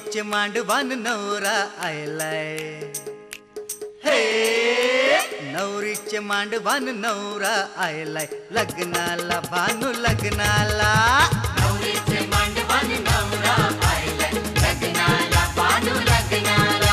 नवरीचे मांडवान नवरा आयलाय. हे नवरीचे मांडवान नवरा आयलाय. लग्नाला भानू लग्नाला. नवरीचे मांडवान नवरा आयलाय. लग्नाला भानू लग्नाला.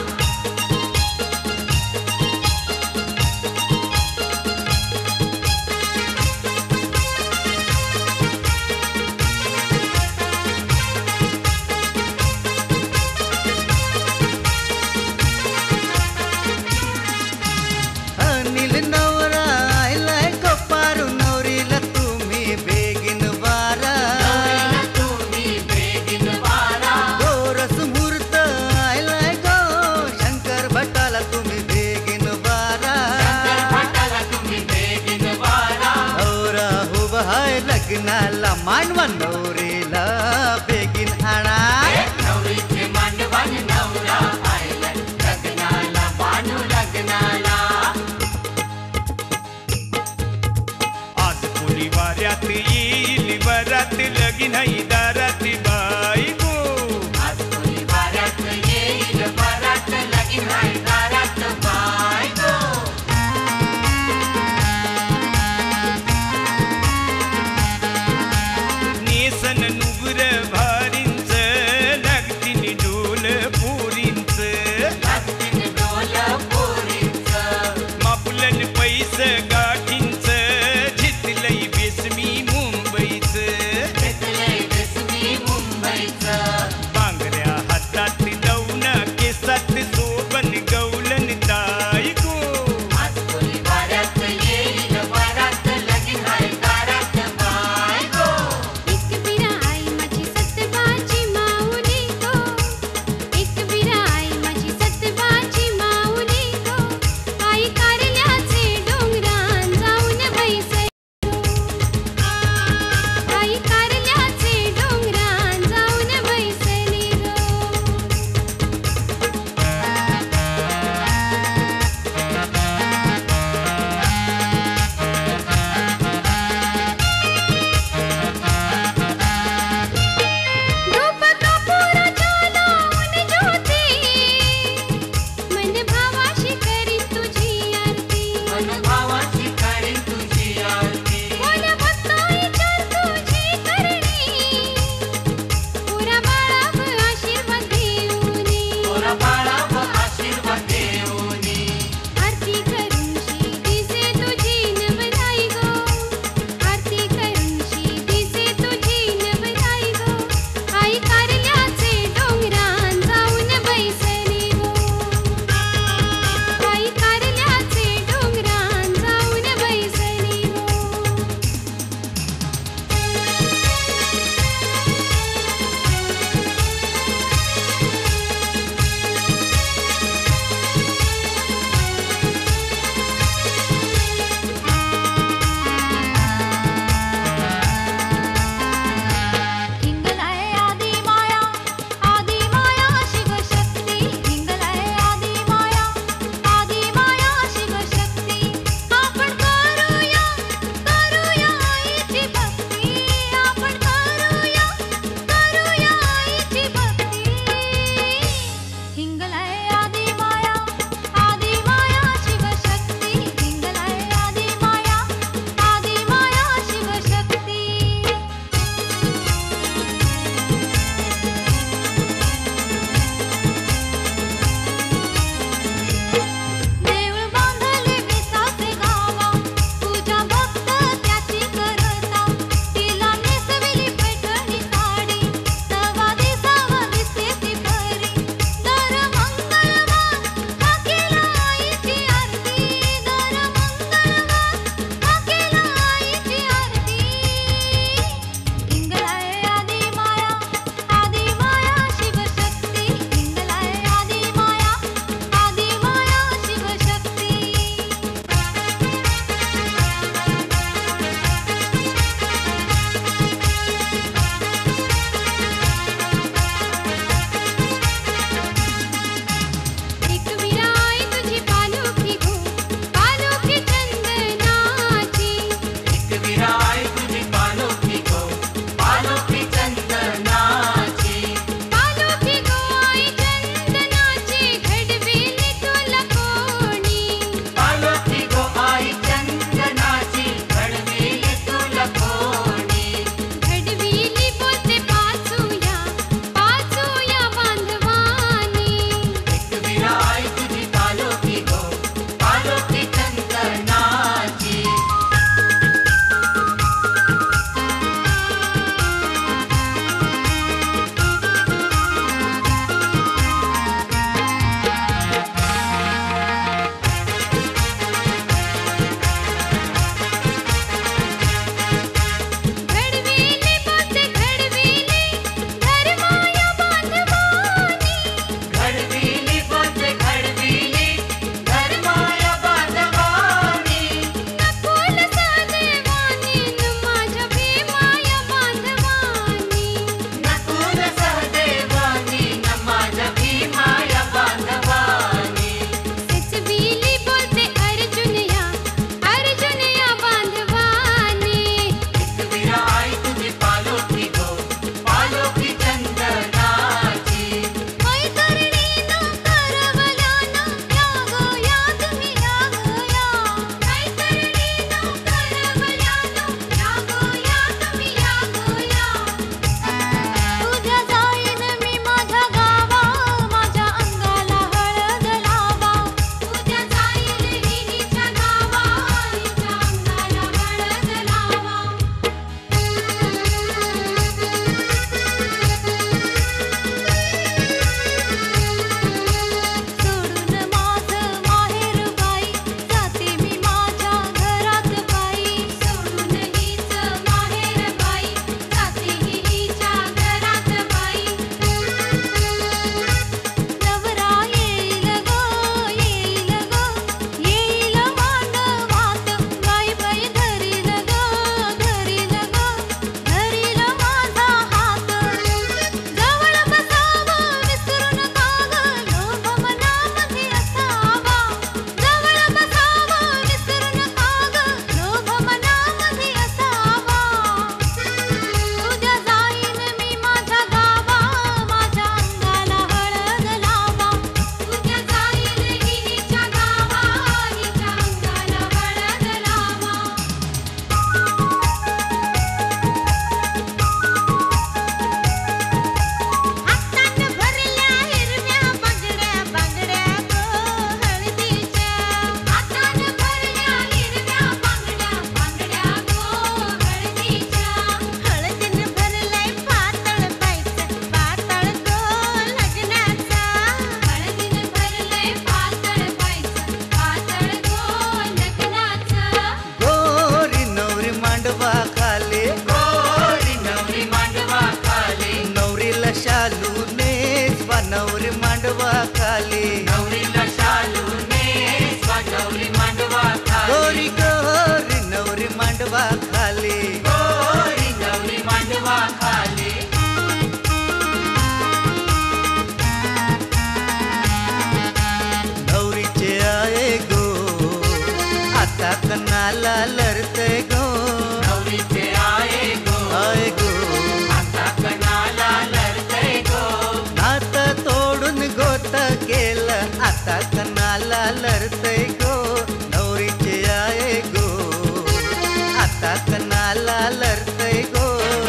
अनिल नवरा आयलाय कपारू. नवरीला तुम्ही बेगिन वारा. नवरीला तुम्ही बेगीन वारा. गोरस मुहूर्त आयलाय गो. शंकर भटाला तुम्ही बेगिन वारा. शंकर भटाला तुम्ही बेगीन वारा. नवरा उभा हाय लग्नाला. मांडवा नवरीला बेगिन आणा. नवरीचे मांडवान नवरा आयलाय. लग्नाला भानू लग्नाला. आज कोणी वाऱ्यात येईल वरात लगीन आहे दारात बायको. आज कोणी वाऱ्यात येईल वरात लगीन आहे दारात बायको. नेस कणाला लरतय गो नवरीचे आये गो आय गो आता कणाला लढतय गो नात तोडून गोत केलं आता कणाला लरतय गो नवरीचे आहे गो आता कणाला लरतय गो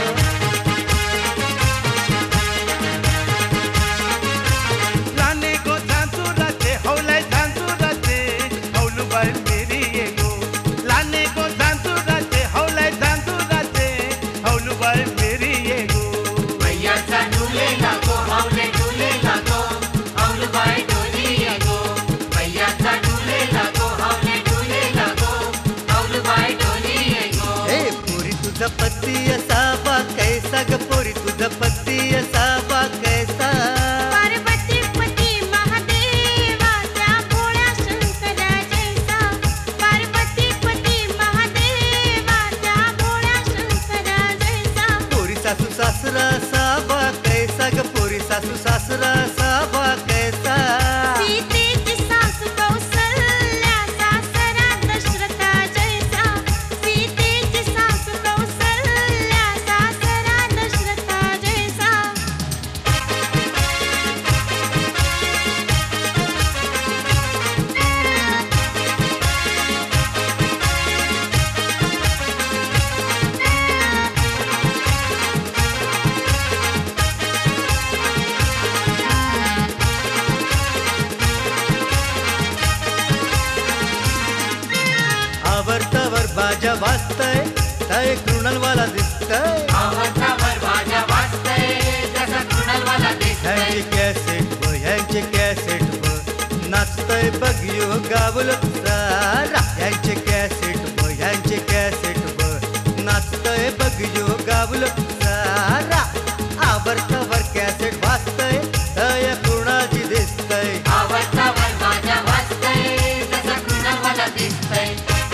लाने गो झांझुराचे हौलाय झांझुराचे हौलूबाई मेरी ये गो लाने गो झांझुराचे हौलाय झांझुराचे हौलूबाई मेरी ये गो मैयाचा डुले लागो हौले डुले लागो हौलूबाई डोली ये गो मैयाचा डुले लागो हौले डुले लागो हौलूबाई डोली ये गो हे पोरी तुझा पती असावा कैसा ग पोरी तुझा पती असावा कैसा पार्वती पती महादेवा त्या भोळ्या शंकरा जैसा पार्वती पती महादेवा त्या भोळ्या शंकरा जैसा पोरी सासू सासरा असावा कैसा ग पोरी सासू सासरा असावा कैसा सीतेची सासू कौसल्या सासरा दशरथा जैसा सीतेची सासू कौसल्या सासरा दशरथा जैसा आवरतावर बाजा वाजतय तय कृणलवाला दिसतय आवडतावर भाज्या वाजतय जसा कृणालवाला दिसतय ह्यांची कॅसेट व ह्यांची कॅसेट व नाचतय बघियो गावल सारा ह्यांचे कॅसेट व ह्यांचे कॅसेट व नाचतय बघियो गावल सारा आवरतावर कॅसेट वाजतय तय कृणाची दिसतय आवडतावर भाज्या वाजतय जसा कृणालवाला दिसतय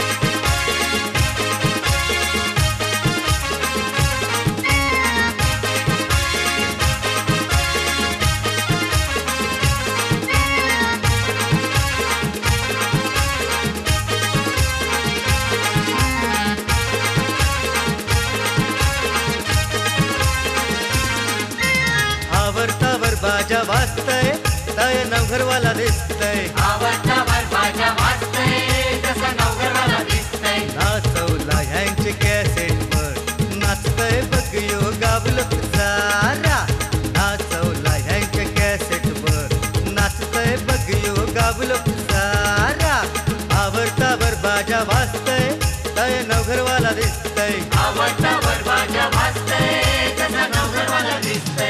आवरतावर बाजा वाजतय तय नवघरवाला दिसतय आवडतावर भाज्या वाजतय जसा नवघरवाला दिसतय नाचवला ह्यांचे कॅसेट वर नाचतय बघियो गावल सारा नाचवला ह्यांचे कॅसेट वर नाचतय बघियो गावल सारा आवरतावर बाजा वाजतय तय नवघरवाला दिसतय आवडतावर भाज्या वाजतय जसा नवघरवाला दिसतय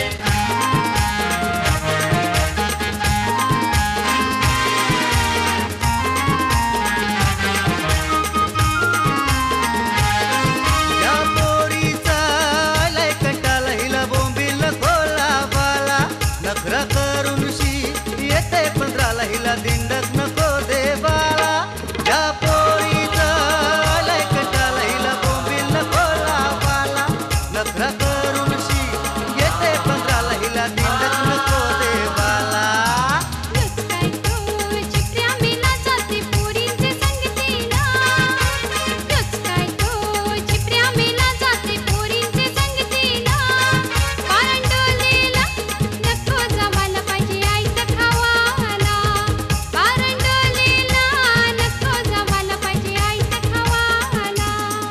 या पोरीचा लय कंटाळा हिला बोंबील खोलावाला नखरा करून शी येते 15ला हिला दिंडक नको देवाला या पोरीचा लय कंटाळा हिला बोंबील खोलावाला नखरा करून शी येते 15ला हिला दिंडक नको देवाला काय तो चित्र्या मेला जाते पोरींचे संगतीला काय तो चित्र्या मेला जाते पोरींचे संगतीला पारंडोलीला नको जावाला पाहिजे आईचा खावाला पारंडोलीला नको जावाला पाहिजे आईचा खावाला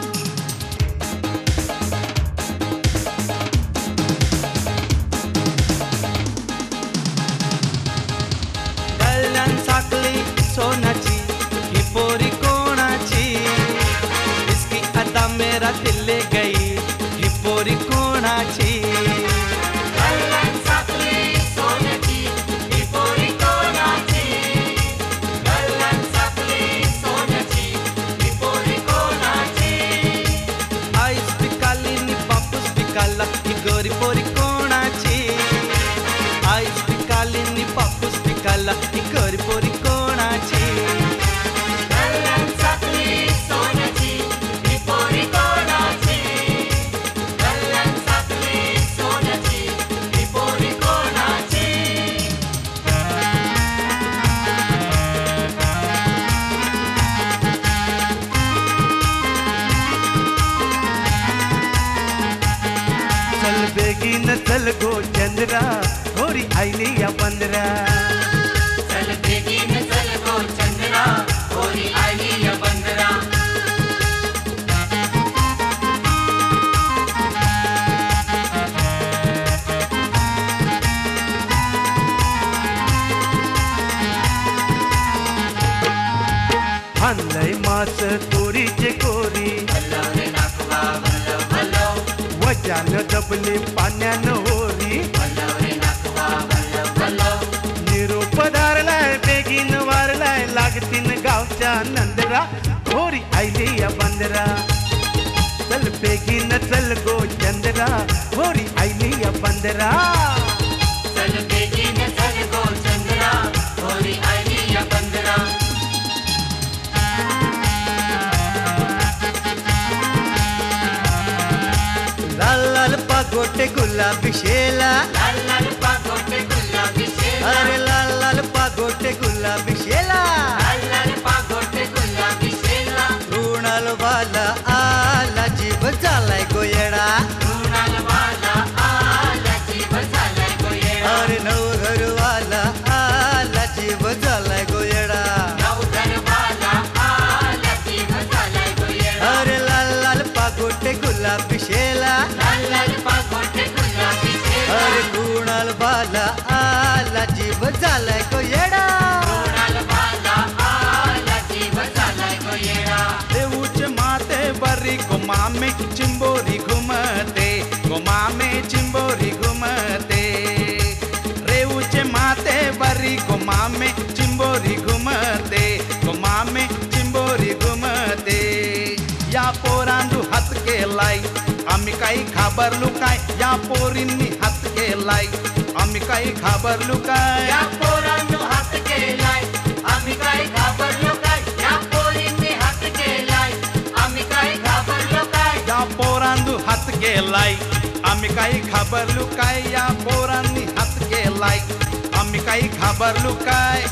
कल्याण साखली सोनाची ही पोरी कोणाची इसकी अदा मेरा दिल ले गई ही पोरी कोणाची कल्याण साखली सोन्याची ही पोरी कोणाची कल्याण साखली सोन्याची ही पोरी कोणाची आईस पिकाली नि बापूस पिकाला ही गोरी पोरी कोणाची आईस पिकाली नि बापूस पिकाला ही गोरी पोरी कोणाची कल्याण साखली सोन्याची ही पोरी कोणाची चल गो चंद्रा होरी आईली या बंदरा चल बेगीन चल गो चंद्रा होरी आली या बंदरा आणलंय मास कोरीचे कोरी वल्लव रे नाकवा वल्लव वल्लव वजान दबले पाण्यानं होरी वल्लव रे नाकवा वल्लव वल्लव निरोप धारलाय बेगीन वारलाय लागतीन गावच्या नंदरा होरी आईली या बंदरा चल बेगीन चल गो चंद्रा होरी आईली या बंदरा चल बेगीन चल गो चंद्रा होरी आली या बंदरा लाल लाल पागोटे गुलाबी शेला लाल लाल पागोटे गुलाबी शेला अरे लाल लाल पागोटे गुलाबी शेला लाल लाल पागोटे गुलाबी शेला ऋणाल वाला आला जीव झालाय गोयडा ऋणाल वाला आला जीव झालाय गोयडा अरे नवघर वाला आला जीव झालाय गोयडा नवघर वाला आला जीव झालाय गोयडा अरे लाल लाल पागोटे गुलाबी शेला लाल लाल पागोटे गुलाबी शेला अरे ऋणाल वाला आला जीव झालाय गोयडा ऋणाल वाला आला जीव झालाय गोयडा देऊचे माते बरी गोमा में चिंबोरी घुमते गोमा में चिंबोरी घुमते रेऊचे माते बरी गोमा में चिंबोरी घुमते गोमा में चिंबोरी घुमते या पोरांडू हात केलाय आम्ही काही घाबरलो काय या पोरींनी हात केलाय आम्ही काही घाबरलो काय या पोरांनो हात केलाय आम्ही काय घाबरलो काय या पोरींनी हात केलाय आम्ही काय घाबरलो काय या पोरांनी हात केलाय आम्ही काही घाबरलो काय या पोरांनी हात केलाय आम्ही काही घाबरलो काय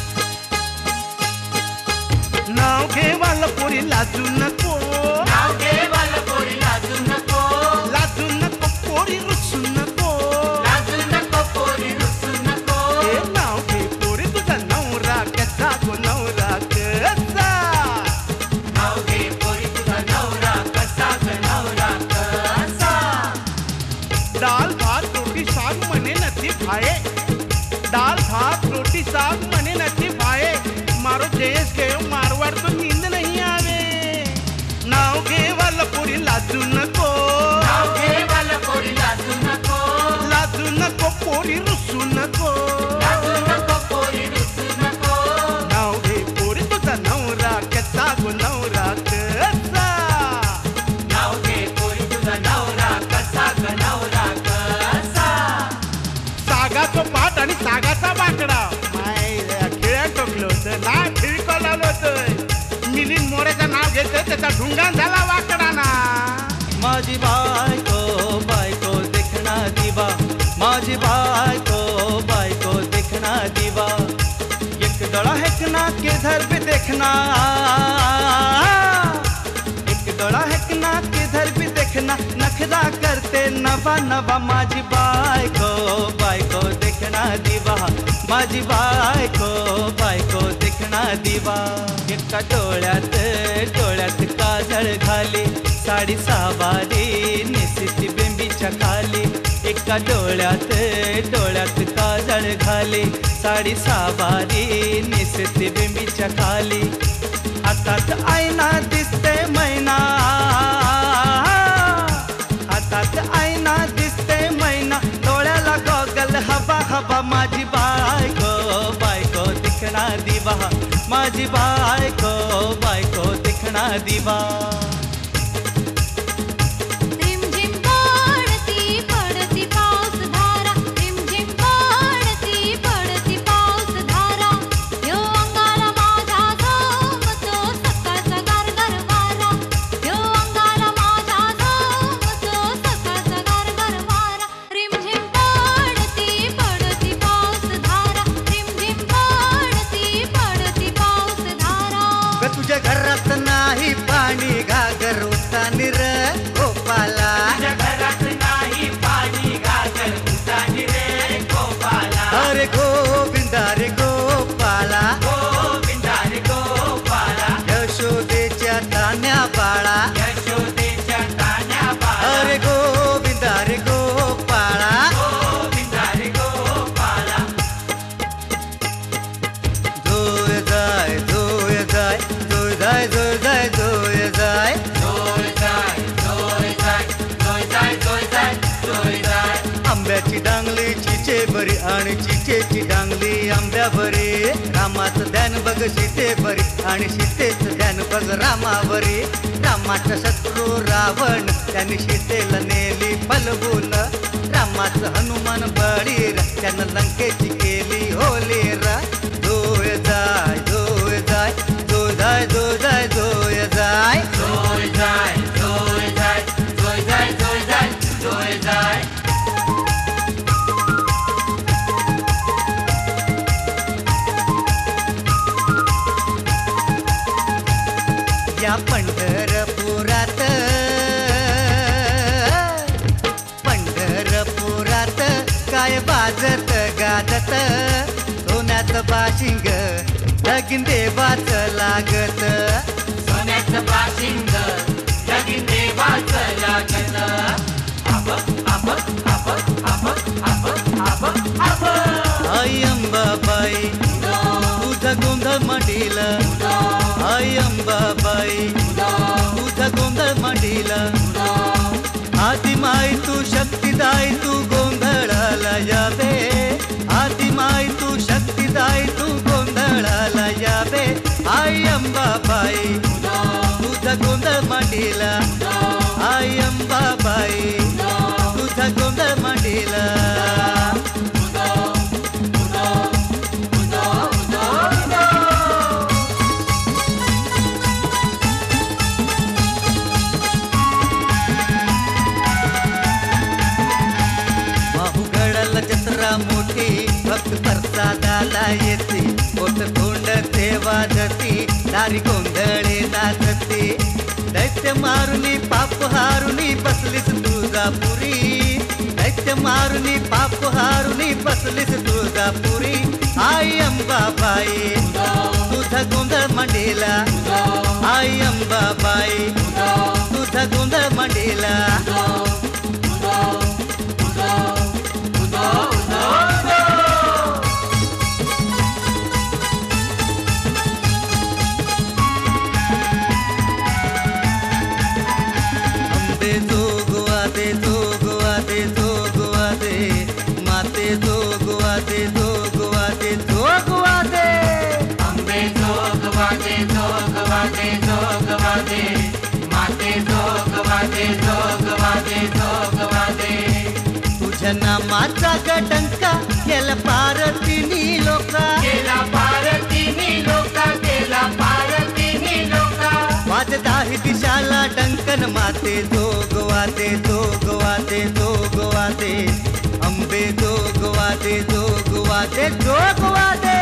नाव घेवाल पोरी लाजू नको नाव घेवाल पोरी लाजू नको लाजू नको पोरी रुसू नको लाजू नको पोरी रुसू नको हे नाव घे पोरी तुझा नवरा कसा गो नवरा कसा नाव घे पोरी तुझा नवरा कसा ग नवरा कसा दाल भात रोटी साग म्हणे नथी भाये दाल भात रोटी साग म्हणे नथी भाये मारो देश के मारवाड़ तो नींद नहीं आवे नाव घे वाला पूरी लाजू नको नाव घेवाल पोरी लाजू नको लाजू नको पोरी रुसू नको लाजू नको पोरी रुसू नको नाव घे पोरी तुझा नवरा कसा गो नवरा कसा नाव घे पोरी तुझा नवरा कसा ग नवरा कसा सागाचा पाट आणि सागाचा बाकडा खेळ्या टोकलं होतं ना खिळको लावलं होतं मिलिंद मोरेचं नाव घेतलं त्याचा ढुंगाण झाला वाकडा ना माझी बायको बायको देखना दिवा माझी बायको देखना दिवा एक डोळा हेकना किधर भी देखना एक डोळा हेकना किधर भी देखना नखरा करते नवा नवा माझी बायको देखना दिवा माझी बायको देखना दिवा एका डोळ्यात काजळ घाली साडी सावारी निसिती बेंबीच्या खाली एका डोळ्यात काजळ घाली साडी सावारी निसिती बेंबीच्या खाली हातात आईना दिसते मैना हातात आईना दिसते मैना डोळ्याला गॉगल हवा हवा माझी बायको दिखना दिवा माझी बायको दिखना दिवा रिमझिम पडती पडती पाऊस धारा रिमझिम पडती पडती पाऊस धारा यो अंगाला माझ्या झोमतो सकाळचा गारगार वारा यो अंगाला माझ्या झोमतो सकाळचा गारगार वारा रिमझिम पडती पडती पाऊस धारा रिमझिम पडती पडती पाऊस धारा ग तुझ्या घरात नाही पाणी घागर उतानी र गोपाला तुझ्या घरात नाही पाणी घागर आणि चिचेची डांगली आंब्यावरी रामाचं ध्यान बघ सीतेवरी आणि सीतेचं ध्यान बघ रामावरी रामाचा शत्रू रावण त्यांनी सीतेला नेली फलवून रामाचं हनुमान बळीर त्यानं लंकेची केली होलीर जोय जाय जोय जाय जोय जाय जोय जाय जोय जाय जोय जाय जोय जाय जोय जाय जोय जाय जोय जाय या पंढरपुरात काय वाजत गाजत सोन्याचं बाशिंग लगीन देवाचं लागत सोन्याचं बाशिंग लगीन देवाचं लागत आई अंबाबाई तुझा गोंधळ मांडीला आई अंबाबाई तुझा गोंधळ मांडीला आदिमाई तू शक्तिदाई तू गोंधळाला यावे आदिमाई तू शक्तिदाई तू गोंधळाला यावे आई अंबाबाई तुझा गोंधळ मांडीला आई अंबाबाई तुझा गोंधळ मांडीला जत्रा मोठी भक्त प्रसादाला येते पोट तोंड तेव्हा धती दारी गोंधळे नाचते दैत्य मारुनी पाप हारुनी बसलीस तुळजापुरी दैत्य मारुनी पाप हारुनी बसलीस तुळजापुरी आई अंबाबाई तुझा गोंधळ मांडीला आई अंबाबाई तुझा गोंधळ मांडीला माते जोगवादे जोगवादे जोगवादे अंबे जोगवादे जोगवादे जोगवादे माते जोगवादे जोगवादे जोगवादे तुझ्या नामाचा गडंका केला पारतिनी लोका केला पारतिनी लोका केला पारतिनी लोका वाजदाही दिशाला डंकन माते जोगवादे जोगवादे जोगवादे अंबे जोगवादे जोगवादे जोगवादे